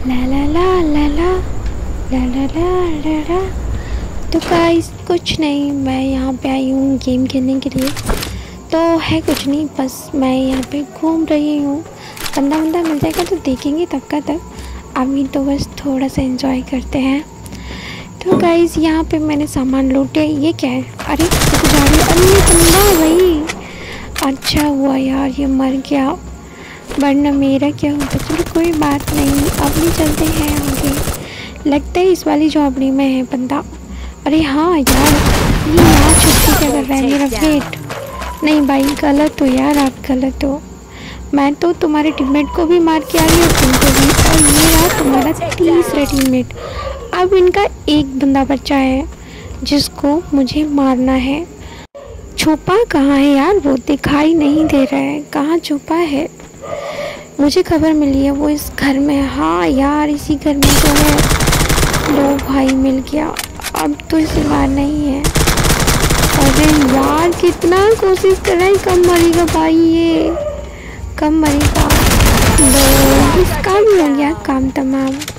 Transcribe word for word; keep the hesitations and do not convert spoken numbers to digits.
ला ला ला ला ला ला ला ला ला ला। तो गाइस कुछ नहीं, मैं यहाँ पे आई हूँ गेम खेलने के लिए। तो है कुछ नहीं, बस मैं यहाँ पे घूम रही हूँ। बंदा बंदा मिल जाएगा तो देखेंगे तब का तब। अभी तो बस थोड़ा सा एंजॉय करते हैं। तो गाइस यहाँ पे मैंने सामान लूटे। ये क्या है? अरे तो जा रही अरे बंदा भाई। अच्छा हुआ यार ये मर गया, वरना मेरा क्या होता। चलो कोई बात नहीं, अब भी चलते हैं आगे। लगता है इस वाली झोपड़ी में है बंदा। अरे हाँ यार, ये यहाँ छुट्टी क्या कर रहा है मेरा वेट। नहीं भाई गलत हो यार, आप गलत हो। मैं तो तुम्हारे टीममेट को भी मार के आ रही हूँ, तुमको भी। और ये रहा तुम्हारा तीसरा टीममेट। अब इनका एक बंदा बचा है जिसको मुझे मारना है। छुपा कहाँ है यार? वो दिखाई नहीं दे रहा है, कहाँ छुपा है? मुझे खबर मिली है वो इस घर में है। हाँ यार इसी घर में तो है। लो भाई मिल गया। अब तो इसे मारना ही है। अरे यार कितना कोशिश कर रहा है, कम मरेगा भाई, ये कम मरेगा। लो इसका भी हो गया काम तमाम।